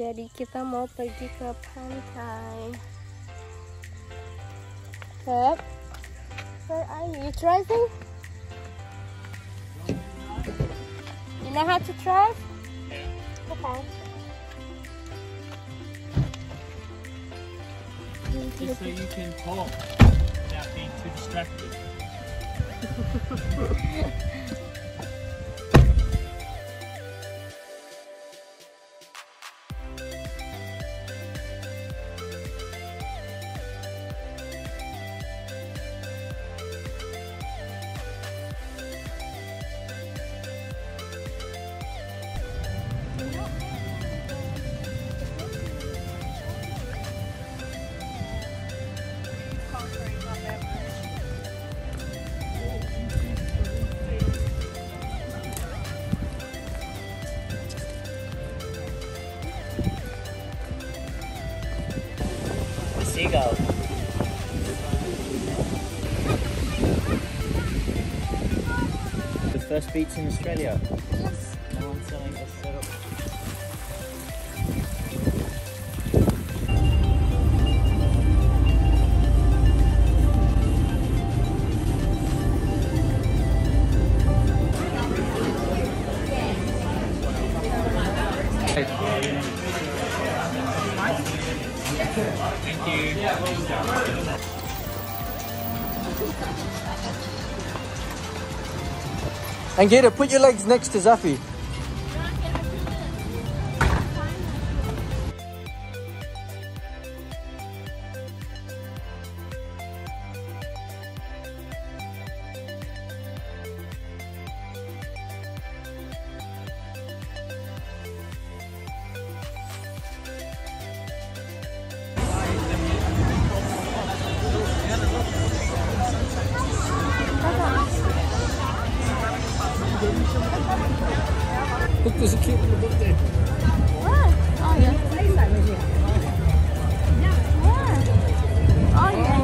Jadi kita mau pergi ke pantai. Pep, where are you? You driving? You know how to drive? Yeah. Okay. Just so you can talk without being too distracted. Seagull. The first beach in Australia. Yes. No one's selling this setup. Thank you. Angela, put your legs next to Zafi. Look, there's a cute little book there. What? Oh yeah. What? Oh yeah.